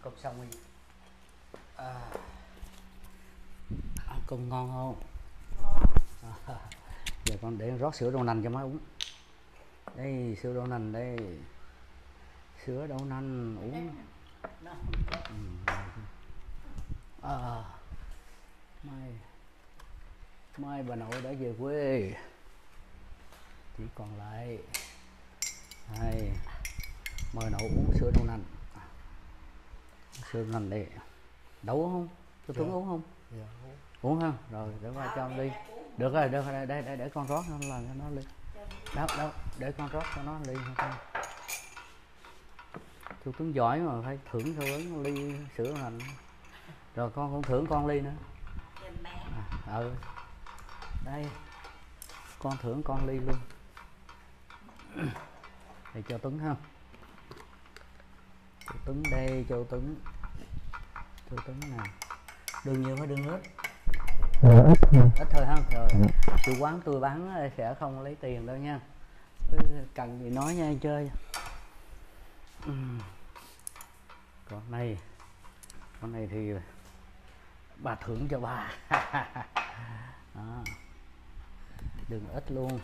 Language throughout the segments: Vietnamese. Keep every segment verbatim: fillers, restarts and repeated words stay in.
cơm xong đi. À, ăn cơm ngon không? À, giờ con để rót sữa đậu nành cho má uống. Đây sữa đậu nành đây, sữa đậu nành uống. Ừ. À, mai mai bà nội đã về quê, chỉ còn lại hai mời nội uống sữa đậu nành. Sữa đậu nành đây đấu không? Tôi Tuấn uống không? Dạ, Uống không? Rồi để qua cho ly. Được rồi, được rồi, đây, đây để con rót nó làm cho nó ly. Đâu, đâu, để con rót cho nó ly không? Chú Tuấn giỏi mà phải thưởng cho Tuấn ly sữa đậu nành. Rồi con cũng thưởng con ly nữa. À, ừ. Đây. Con thưởng con ly luôn. Để cho Tuấn ha. Cho Tuấn đây, cho Tuấn. Cho Tuấn nè. Đường nhiều hay đường ít? dạ ít thôi. Ít thôi ha. Rồi. Chủ quán tôi bán sẽ không lấy tiền đâu nha. Cần gì nói nha chơi. Còn này, con này thì bà thưởng cho bà. Đó. Đường ít luôn.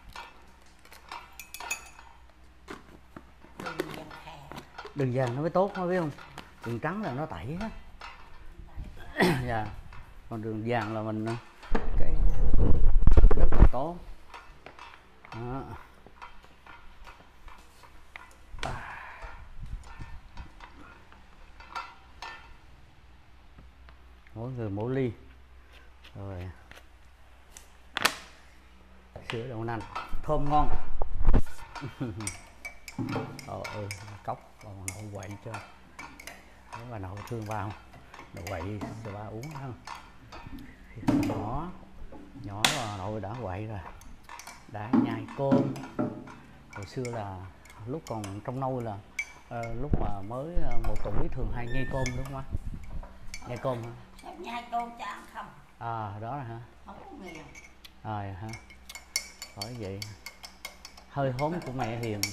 Đường vàng nó mới tốt nó biết không? Đường trắng là nó tẩy á. Dạ. Còn đường vàng là mình cái rất là tốt. Đó. Mỗi người mỗi ly. Rồi sữa đậu nành thơm ngon. Ờ ừ, cốc bà nội quậy cho nếu bà nội thương vào nội quậy cho bà uống ha. Nhỏ nhỏ bà nội đã quậy rồi, đã nhai cơm. Hồi xưa là lúc còn trong nôi là uh, lúc mà mới uh, một tuổi thường hay nhai cơm đúng không á? Nhai cơm hả? Nhai cơm cho ăn không? À đó là hả? Không có nghiền. Rồi hả? Bởi vậy hơi hốm của mẹ Hiền.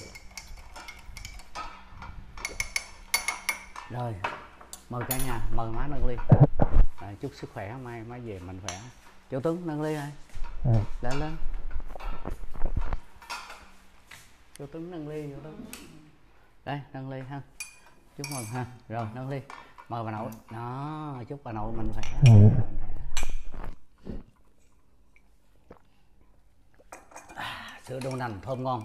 Rồi mời cả nhà, mời má nâng ly. À, chúc sức khỏe, mai má về mình khỏe. Chú Tuấn nâng ly ơi. À. Lên lên. Chú Tuấn nâng ly, chú Tuấn. Đây nâng ly ha. Chúc mừng ha. Rồi nâng ly. Mời bà nội. Đó, chúc bà nội mình khỏe. À. À, sữa đậu nành thơm ngon.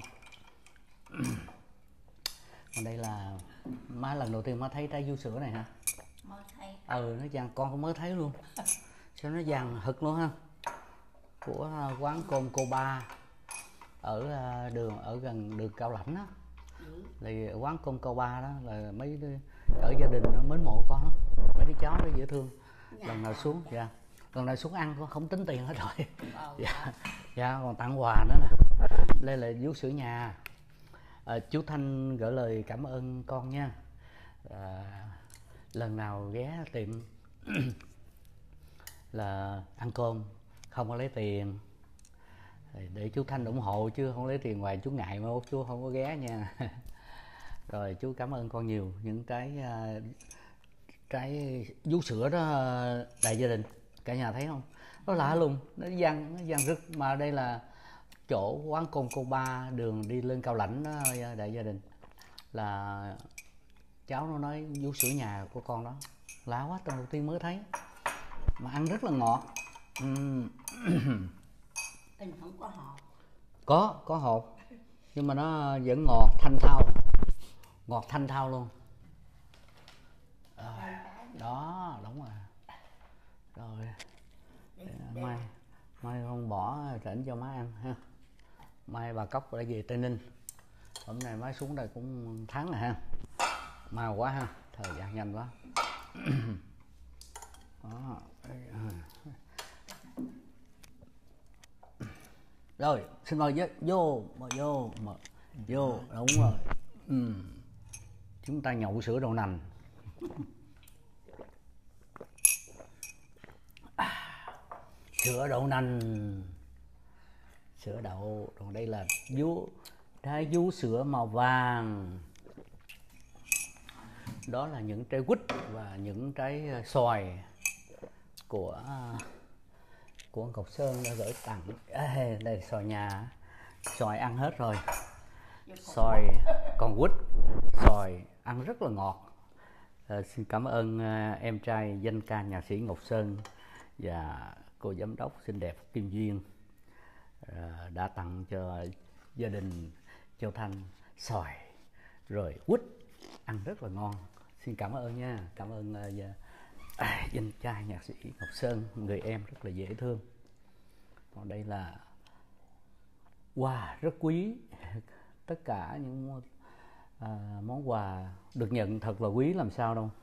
Còn đây là má lần đầu tiên má thấy trái vú sữa này hả? Mới thấy. Ừ, nó vàng, con cũng mới thấy luôn. Sao nó vàng hực luôn ha. Của quán cơm cô Ba ở đường ở gần đường Cao Lãnh á. Ừ. Thì quán cơm cô Ba đó là mấy đứa, ở gia đình nó mến mộ con lắm, mấy đứa cháu nó dễ thương. Dạ. Lần nào xuống dạ lần nào xuống ăn không tính tiền hết rồi. Ừ. Dạ dạ còn tặng quà nữa nè. Đây là vú sữa nhà. À, chú Thanh gửi lời cảm ơn con nha. À, lần nào ghé tiệm là ăn cơm không có lấy tiền để chú Thanh ủng hộ chứ không lấy tiền ngoài chú ngại mà chú không có ghé nha. Rồi chú cảm ơn con nhiều những cái cái vú sữa đó đại gia đình cả nhà thấy không, nó lạ luôn, nó văng nó văng rứt mà đây là chỗ quán cơm cô Ba đường đi lên Cao Lãnh đó đại gia đình. Là cháu nó nói vú sữa nhà của con đó lạ quá, lần đầu tiên mới thấy mà ăn rất là ngọt. uhm. Tình không có hột. Có, có hột nhưng mà nó vẫn ngọt thanh thao, ngọt thanh thao luôn. À, đó đúng rồi. Rồi mai mai con bỏ rảnh cho má ăn ha. Mai bà Cốc đã về Tây Ninh, hôm nay má xuống đây cũng tháng rồi ha, mau quá ha, thời gian nhanh quá. Đó. Rồi xin mời với vô mời vô mời vô đúng rồi. Ừ. Chúng ta nhậu sữa đậu nành. À, sữa đậu nành, sữa đậu. Còn đây là vú trái vú sữa màu vàng. đó là những trái quýt và những trái xoài của của Ngọc Sơn đã gửi tặng. Ê, đây là xoài nhà, xoài ăn hết rồi, xoài còn quýt, xoài ăn rất là ngọt. À, xin cảm ơn uh, em trai danh ca nhạc sĩ Ngọc Sơn và cô giám đốc xinh đẹp Kim Duyên uh, đã tặng cho gia đình Châu Thanh xoài rồi quýt ăn rất là ngon. Xin cảm ơn nha, cảm ơn uh, à, danh trai nhạc sĩ Ngọc Sơn, người em rất là dễ thương. Còn đây là quà wow, rất quý, tất cả những uh, món quà được nhận thật là quý làm sao đâu.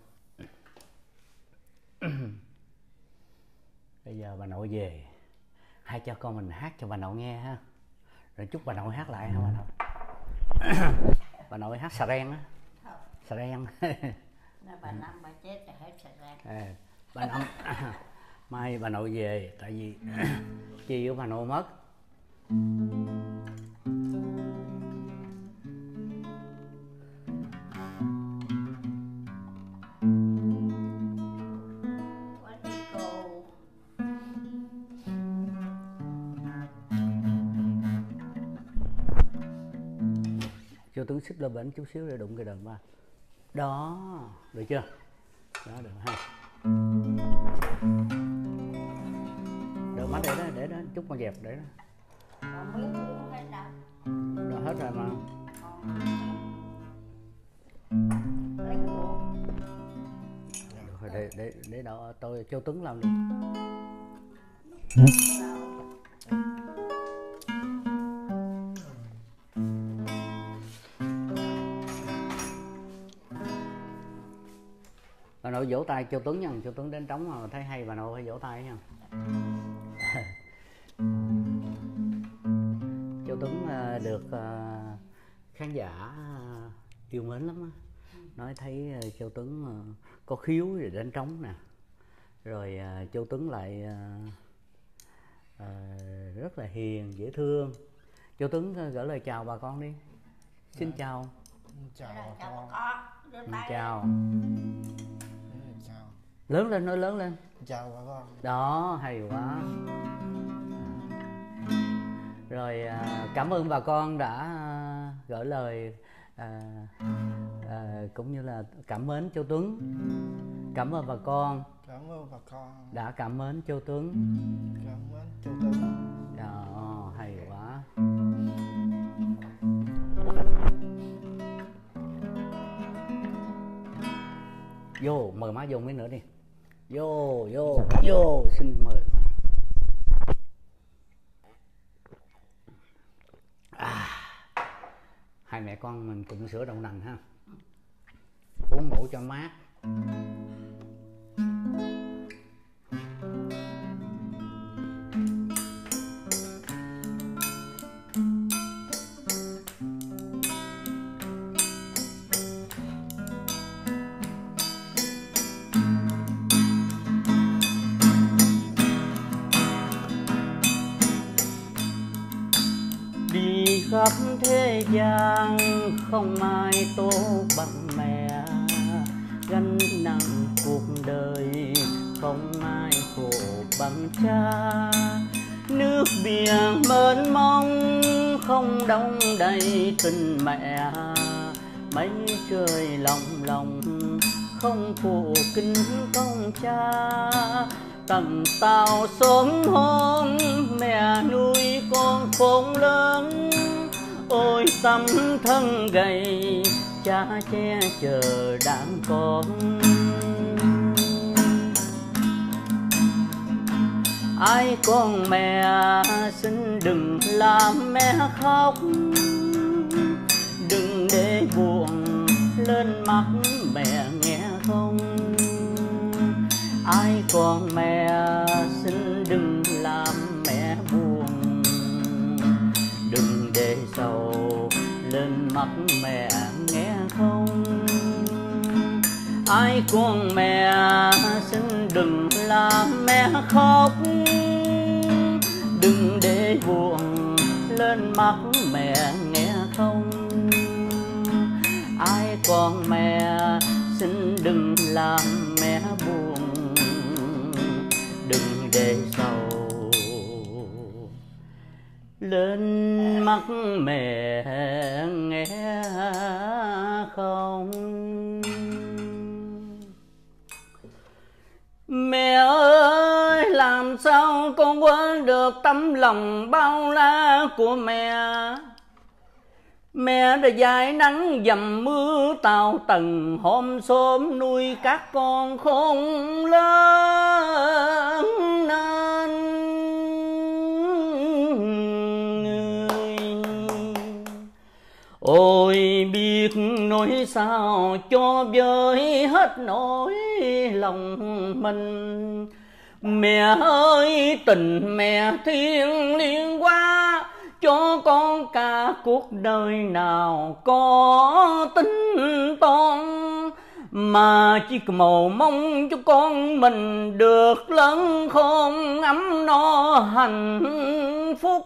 Bây giờ bà nội về, hai cha con mình hát cho bà nội nghe ha, rồi chúc bà nội hát lại ha bà nội. Bà nội hát xà ren á, xà ren. Bà Năm bà chết rồi hết xà ren. À, bà Năm mai bà nội về, tại vì chi của bà nội mất. Cho Tuấn xích lên bển chút xíu để đụng cái đờn ba. Đó, được chưa? Đó, được ha. Được mắt để đó, để đó, chút con dẹp để đó. Đó hết rồi mà. Được rồi, để, để, để đó, tôi Châu Tuấn làm đi. Bà nội vỗ tay Châu Tuấn nha, Châu Tuấn đến trống mà thấy hay bà nội phải vỗ tay nha. Châu Tuấn được khán giả yêu mến lắm á, nói thấy Châu Tuấn có khiếu để đánh trống nè, rồi Châu Tuấn lại rất là hiền dễ thương. Châu Tuấn gửi lời chào bà con đi. Xin chào. Chào bà con. Xin chào. Lớn lên, nói lớn lên. Chào bà con. Đó, hay quá. Rồi cảm ơn bà con đã gửi lời à, à, cũng như là cảm mến Châu Tuấn. Cảm ơn bà con. Cảm ơn bà con đã cảm mến Châu Tuấn. Cảm ơn Châu Tuấn. Đó, hay quá. Vô, mời má vô mấy nữa đi. Vô, vô, vô, xin mời má. À, hai mẹ con mình cùng sữa đậu nành ha. Uống ngủ cho mát. Khắp thế gian không ai tốt bằng mẹ, gánh nặng cuộc đời không ai khổ bằng cha. Nước biển mênh mông không đong đầy tình mẹ, mây trời lòng lòng không phụ kính công cha. Tầng tàu sớm hôm mẹ nuôi con khôn lớn, ôi tâm thân gầy cha che chở đàn con. Ai con mẹ xin đừng làm mẹ khóc, đừng để buồn lên mắt mẹ nghe không. Ai con mẹ xin đừng làm mẹ buồn, đừng để sầu lên mắt mẹ nghe không. Ai con mẹ xin đừng làm mẹ khóc, đừng để buồn lên mắt mẹ nghe không. Ai con mẹ xin đừng làm mẹ buồn, đừng để sầu lên mắt mẹ nghe không. Mẹ ơi, làm sao con quên được tấm lòng bao la của mẹ. Mẹ đã dãi nắng dầm mưa tào tầng, hôm sớm nuôi các con khôn lớn nên. Ôi biết nói sao cho vơi hết nỗi lòng mình. Mẹ ơi, tình mẹ thiêng liêng quá, cho con cả cuộc đời nào có tính toán, mà chỉ cầu mong cho con mình được lớn khôn ấm no hạnh phúc.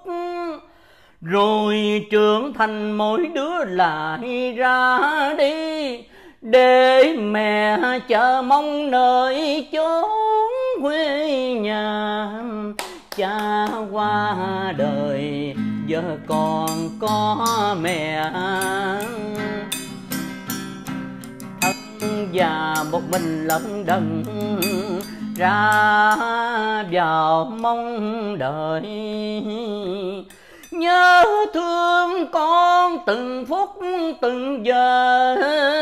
Rồi trưởng thành mỗi đứa lại ra đi, để mẹ chờ mong nơi chốn quê nhà. Cha qua đời giờ còn có mẹ, thân già một mình lận đận ra vào mong đợi. Nhớ thương con từng phút từng giờ,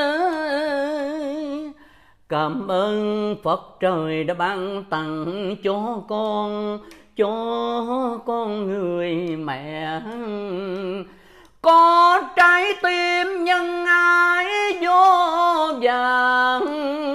cảm ơn Phật trời đã ban tặng cho con, cho con người mẹ. Có trái tim nhân ái vô vàng,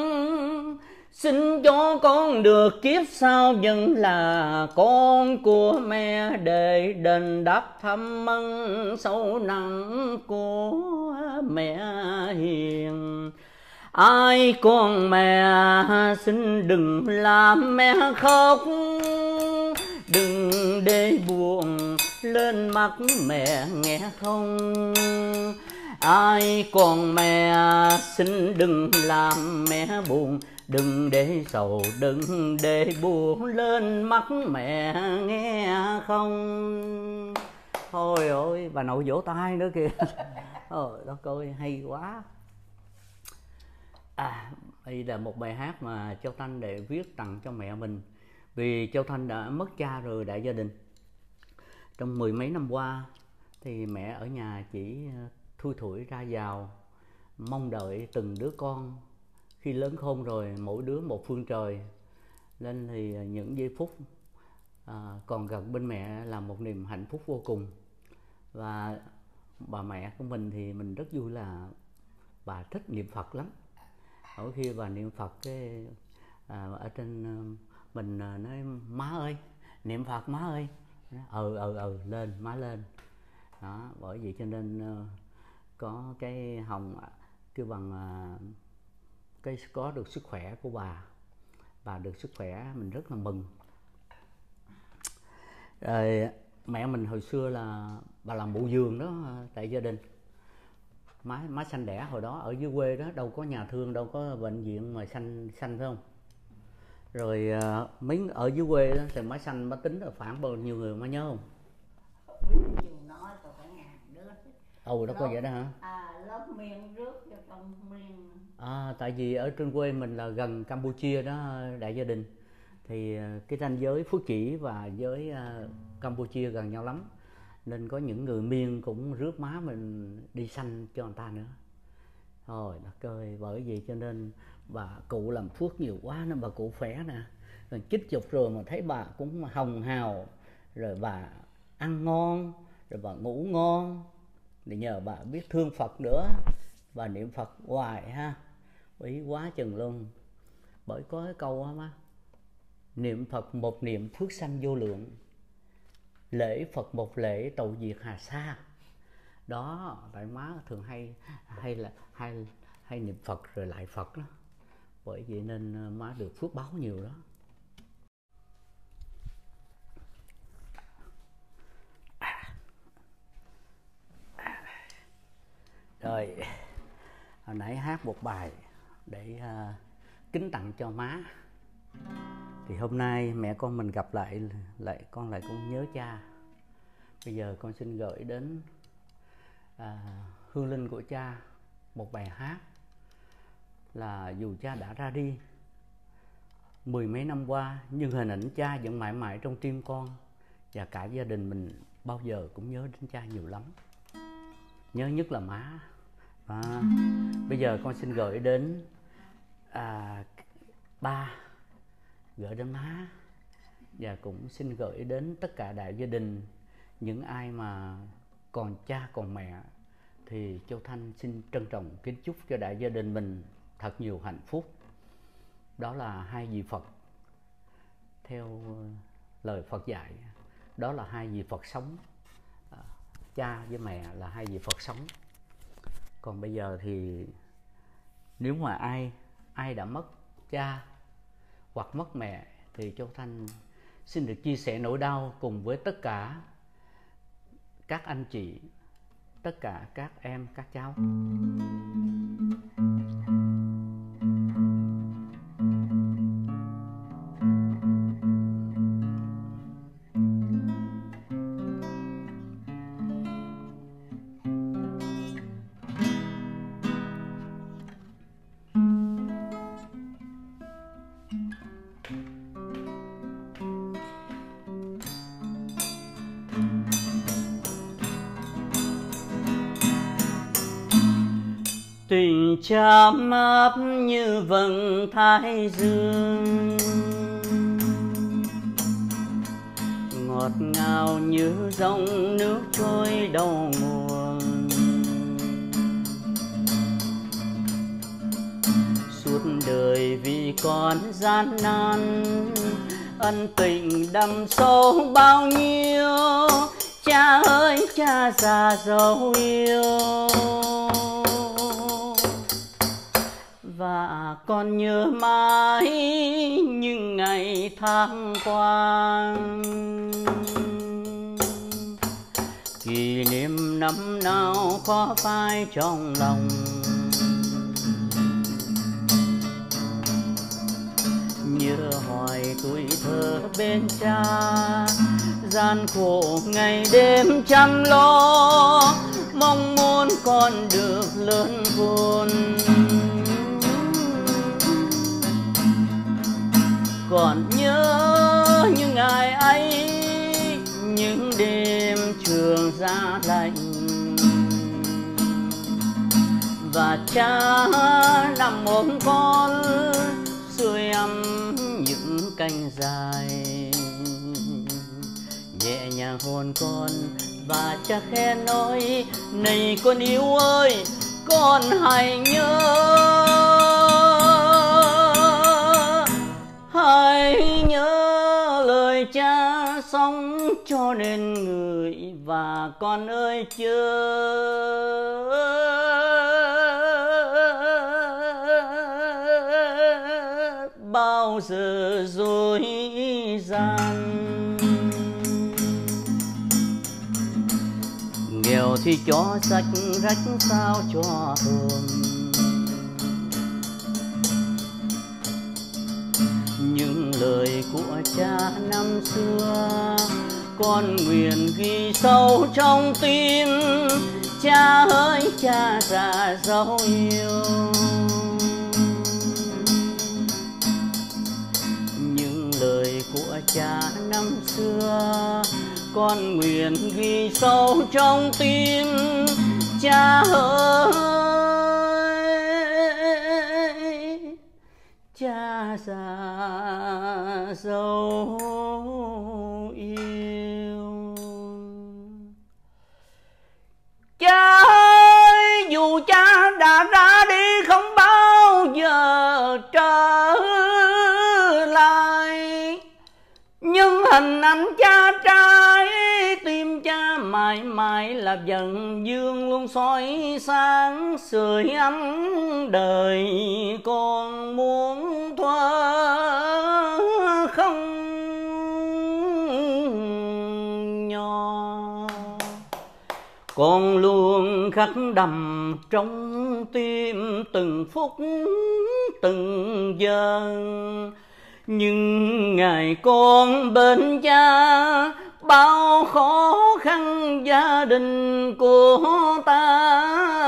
xin cho con được kiếp sau vẫn là con của mẹ, để đền đáp thăm ân sâu nặng của mẹ hiền. Ai con mẹ xin đừng làm mẹ khóc, đừng để buồn lên mắt mẹ nghe không. Ai con mẹ xin đừng làm mẹ buồn, đừng để sầu đừng để buồn lên mắt mẹ nghe không. Thôi ơi, bà nội vỗ tay nữa kìa. Ôi đó coi hay quá. À, đây là một bài hát mà Châu Thanh để viết tặng cho mẹ mình. Vì Châu Thanh đã mất cha rồi đại gia đình. Trong mười mấy năm qua thì mẹ ở nhà chỉ thui thủi ra vào, mong đợi từng đứa con. Khi lớn khôn rồi mỗi đứa một phương trời, nên thì những giây phút à, còn gần bên mẹ là một niềm hạnh phúc vô cùng. Và bà mẹ của mình thì mình rất vui là bà thích niệm Phật lắm. Mỗi khi bà niệm Phật cái à, ở trên mình nói má ơi niệm Phật má ơi, ừ ừ ừ lên má lên đó. Bởi vậy cho nên có cái Hồng kêu bằng cái có được sức khỏe của bà, bà được sức khỏe mình rất là mừng. Rồi mẹ mình hồi xưa là bà làm bộ vườn đó tại gia đình. Má má sanh đẻ hồi đó ở dưới quê đó đâu có nhà thương, đâu có bệnh viện mà sanh sanh phải không? Rồi uh, mấy ở dưới quê đó thì má sanh má tính là khoảng bao nhiêu người má nhớ không? Ồ đó có vậy đó hả? À lớp miên rước cho con miên. À tại vì ở trên quê mình là gần Campuchia đó đại gia đình, thì cái ranh giới Phước Chỉ và với uh, Campuchia gần nhau lắm, nên có những người miên cũng rước má mình đi sanh cho người ta nữa. Rồi đất ơi, bởi vì cho nên bà cụ làm phước nhiều quá nên bà cụ khỏe nè. Rồi chích chục rồi mà thấy bà cũng hồng hào, rồi bà ăn ngon, rồi bà ngủ ngon. Thì nhờ bà biết thương Phật nữa, bà niệm Phật hoài ha, ý quá chừng luôn. Bởi có cái câu á má, niệm Phật một niệm phước sanh vô lượng, lễ Phật một lễ tàu diệt hà sa. Đó, tại má thường hay hay là hay hay niệm Phật rồi lại Phật đó. Bởi vậy nên má được phước báo nhiều đó. Rồi hồi nãy hát một bài để uh, kính tặng cho má. Thì hôm nay mẹ con mình gặp lại, lại con lại cũng nhớ cha. Bây giờ con xin gửi đến uh, hương linh của cha một bài hát là dù cha đã ra đi mười mấy năm qua, nhưng hình ảnh cha vẫn mãi mãi trong tim con, và cả gia đình mình bao giờ cũng nhớ đến cha nhiều lắm, nhớ nhất là má. Và bây giờ con xin gửi đến à, ba, gửi đến má, và cũng xin gửi đến tất cả đại gia đình, những ai mà còn cha còn mẹ, thì Châu Thanh xin trân trọng kính chúc cho đại gia đình mình thật nhiều hạnh phúc. Đó là hai vị Phật, theo lời Phật dạy, đó là hai vị Phật sống. à, Cha với mẹ là hai vị Phật sống. Còn bây giờ thì nếu mà ai ai đã mất cha hoặc mất mẹ, thì Châu Thanh xin được chia sẻ nỗi đau cùng với tất cả các anh chị, tất cả các em, các cháu. Tình cha áp như vầng thái dương, ngọt ngào như dòng nước trôi đầu nguồn. Suốt đời vì con gian nan, ân tình đậm sâu bao nhiêu. Cha ơi cha già dấu yêu, và con nhớ mãi những ngày tháng qua. Kỷ niệm năm nào khó phai trong lòng, nhớ hoài tuổi thơ bên cha, gian khổ ngày đêm chăm lo, mong muốn con được lớn khôn. Còn nhớ những ngày ấy, những đêm trường giá lạnh, và cha nằm ôm con sưởi ấm những cánh dài, nhẹ nhàng hôn con và cha khẽ nói: này con yêu ơi, con hãy nhớ, hãy nhớ lời cha sống cho nên người. Và con ơi chớ bao giờ dối gian. Nghèo thì cho sạch rách sao cho thơm, những lời của cha năm xưa con nguyện ghi sâu trong tim. Cha ơi cha già dấu yêu, những lời của cha năm xưa con nguyện ghi sâu trong tim. Cha ơi cha già dấu yêu. Cha ơi dù cha đã ra đi không bao giờ trở lại, nhưng hình ảnh cha trái tim cha mãi mãi là dần dương luôn soi sáng, sưởi ấm đời con muốn thoa không nhỏ. Con luôn khắc đầm trong tim từng phút từng giờ. Nhưng ngày con bên cha bao khó khăn gia đình của ta,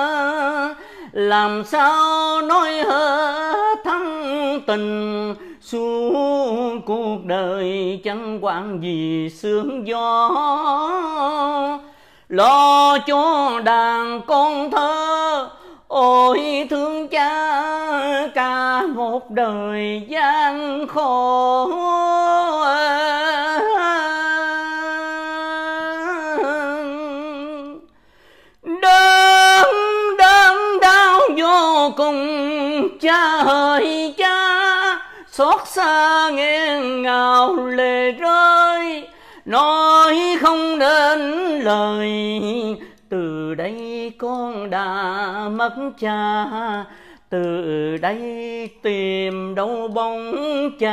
làm sao nói hết thăng tình suốt cuộc đời chẳng quản gì sương gió. Lo cho đàn con thơ ôi thương cha cả một đời gian khổ. Đớn đớn đau vô cùng cha ơi cha, xót xa nghẹn ngào lệ rơi nói không đến lời. Từ đây con đã mất cha, từ đây tìm đâu bóng cha.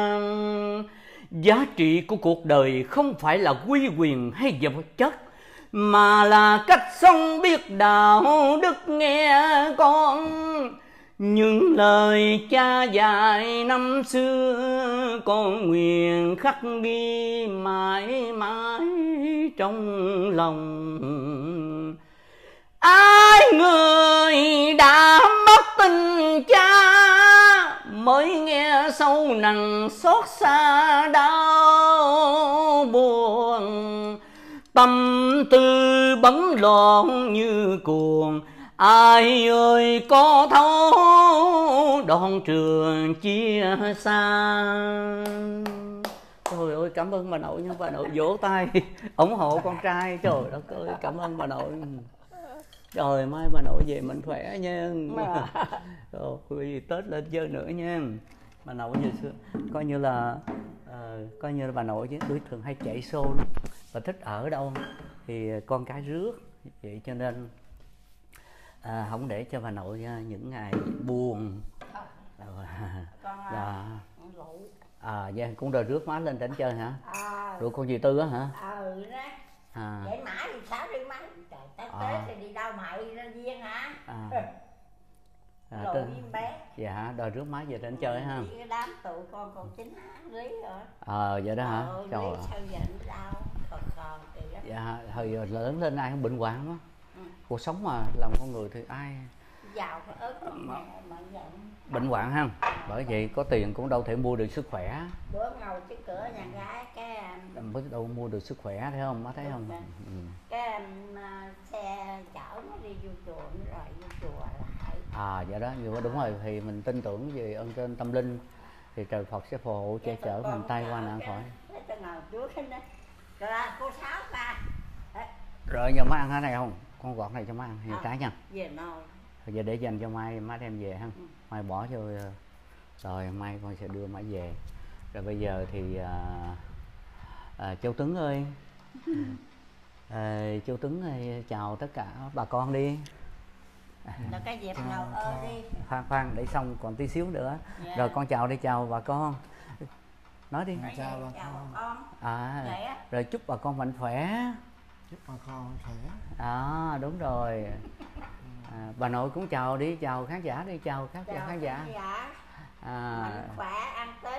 Giá trị của cuộc đời không phải là quy quyền hay vật chất, mà là cách sống biết đạo đức nghe con. Những lời cha dạy năm xưa con nguyện khắc ghi mãi mãi trong lòng. Ai người đã mất tình cha mới nghe sâu nặng xót xa đau buồn. Tâm tư bấn loạn như cuồng, ai ơi có thấu đoạn trường chia xa. Trời ơi, cảm ơn bà nội nha, bà nội vỗ tay ủng hộ con trai. Trời đất ơi, cảm ơn bà nội. Trời, mai bà nội về mình khỏe nha. Rồi vì Tết lên chơi nữa nha. Bà nội giờ xưa coi như là uh, coi như là bà nội chứ đối thường hay chạy xô lắm. Bà thích ở đâu thì con cái rước, vậy cho nên à, không để cho bà nội những ngày buồn. Là à, dạ, cũng rồi rước má lên đánh chơi hả? À, rồi con dì Tư á hả? Ừ đó. À. Vậy mãi thì sao đi má? Trời, Tết à. Tết thì đi đâu mày ra Viên hả? À. À, Lộ Viên bé. Dạ, đòi rước má về đánh chơi ha. Cái đám tụi con còn chín tháng lý rồi. Ờ, à, vậy đó hả? Ờ, trời ơi. Sao giờ nó đau, khòn khòn kì đó. Dạ, thời lớn lên ai không bệnh hoạn đó. Ừ. Cuộc sống mà làm con người thì ai giàu phải ớt mà, mà bệnh hoạn ha. Bởi vậy có tiền cũng đâu thể mua được sức khỏe. Bữa ngồi trước cửa nhà gái cái mới đâu mua được sức khỏe thấy không, má thấy không? Ừ. Cái uh, xe chở nó đi vô chùa nó rồi vô chùa lại. À vậy đó, nhưng mà đúng rồi, thì mình tin tưởng về ơn trên tâm linh thì trời Phật sẽ phù hộ che chở mình tay qua nạn khỏi. Rồi cô Sáu ba. Rồi giờ má ăn cái này không? Con gọt này cho má ăn nhiều à, cái nha. Về nồi. Giờ để dành cho mai, má đem về ha. Ừ. Mai bỏ cho rồi mai con sẽ đưa má về. Rồi bây giờ thì à, à, Châu Tuấn ơi. à, Châu Tuấn ơi, chào tất cả bà con đi. Là cái dẹp ngầu ơ đi. Khoan khoan để xong còn tí xíu nữa. Dạ. Rồi con chào đi, chào bà con. Nói đi. À, chào bà con. con. À, rồi chúc bà con mạnh khỏe. Chúc bà con mạnh khỏe. À đúng rồi. À, bà nội cũng chào đi, chào khán giả đi, chào khán giả khán giả. À, mạnh khỏe, ăn Tết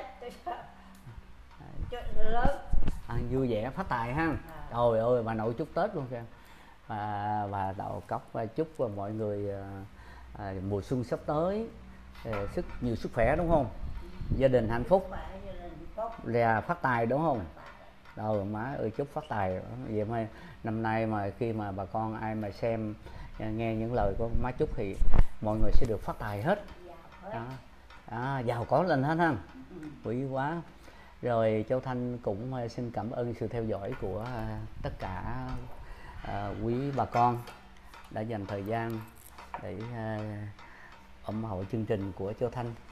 lớn. Ăn vui vẻ, phát tài ha. À. Trời ơi, bà nội chúc Tết luôn kìa. Và bà Đậu Cốc chúc mọi người à, mùa xuân sắp tới à, sức nhiều sức khỏe đúng không? Gia đình hạnh phúc, là phát tài đúng không? Rồi má ơi chúc phát tài. Vậy mà năm nay mà khi mà bà con ai mà xem nghe những lời của má chúc thì mọi người sẽ được phát tài hết. Đó. À, giàu có lên hết ha. Quý quá. Rồi Châu Thanh cũng xin cảm ơn sự theo dõi của tất cả À, quý bà con đã dành thời gian để uh, ủng hộ chương trình của Châu Thanh.